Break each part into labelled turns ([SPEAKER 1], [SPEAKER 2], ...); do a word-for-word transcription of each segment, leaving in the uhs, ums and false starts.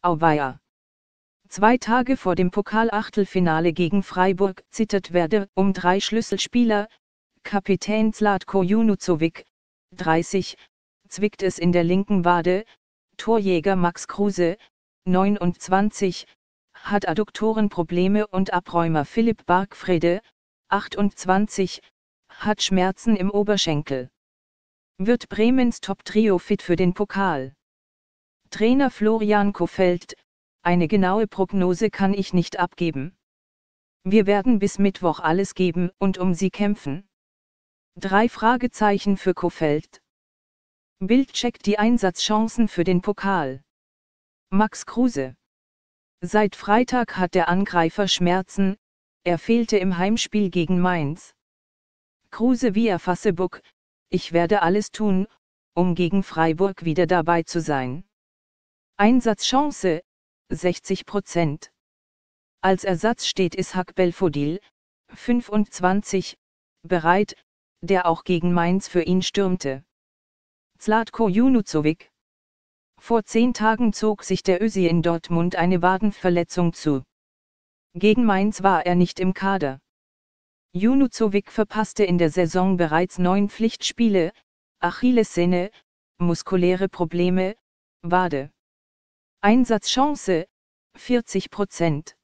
[SPEAKER 1] Auweia. Zwei Tage vor dem Pokalachtelfinale gegen Freiburg zittert Werder um drei Schlüsselspieler. Kapitän Zlatko Junuzovic, dreißig, zwickt es in der linken Wade. Torjäger Max Kruse, neunundzwanzig, hat Adduktorenprobleme und Abräumer Philipp Bargfrede, achtundzwanzig, hat Schmerzen im Oberschenkel. Wird Bremens Top-Trio fit für den Pokal? Trainer Florian Kohfeldt: Eine genaue Prognose kann ich nicht abgeben. Wir werden bis Mittwoch alles geben und um sie kämpfen. Drei Fragezeichen für Kohfeldt. Bild checkt die Einsatzchancen für den Pokal. Max Kruse. Seit Freitag hat der Angreifer Schmerzen, er fehlte im Heimspiel gegen Mainz. Kruse via Facebook: Ich werde alles tun, um gegen Freiburg wieder dabei zu sein. Einsatzchance, sechzig Prozent. Als Ersatz steht Ishak Belfodil, fünfundzwanzig, bereit, der auch gegen Mainz für ihn stürmte. Zlatko Junuzovic. Vor zehn Tagen zog sich der Ösi in Dortmund eine Wadenverletzung zu. Gegen Mainz war er nicht im Kader. Junuzovic verpasste in der Saison bereits neun Pflichtspiele, Achillessehne, muskuläre Probleme, Wade. Einsatzchance, vierzig Prozent.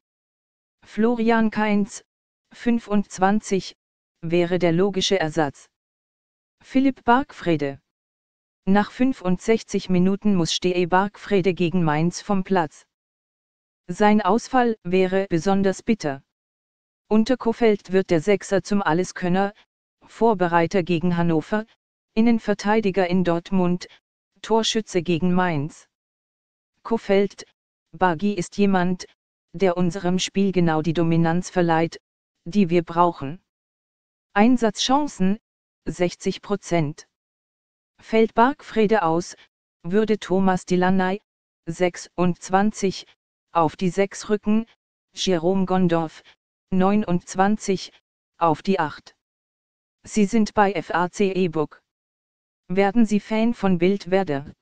[SPEAKER 1] Florian Kainz, fünfundzwanzig, wäre der logische Ersatz. Philipp Bargfrede. Nach fünfundsechzig Minuten muss Steve Bargfrede gegen Mainz vom Platz. Sein Ausfall wäre besonders bitter. Unter Kohfeldt wird der Sechser zum Alleskönner, Vorbereiter gegen Hannover, Innenverteidiger in Dortmund, Torschütze gegen Mainz. Kohfeldt: Bargi ist jemand, der unserem Spiel genau die Dominanz verleiht, die wir brauchen. Einsatzchancen, sechzig Prozent. Fällt Bargfrede aus, würde Thomas Delaney, sechsundzwanzig, auf die sechs rücken, Jerome Gondorf, neunundzwanzig, auf die acht. Sie sind bei F A C E-Book. Werden Sie Fan von Bild Werder?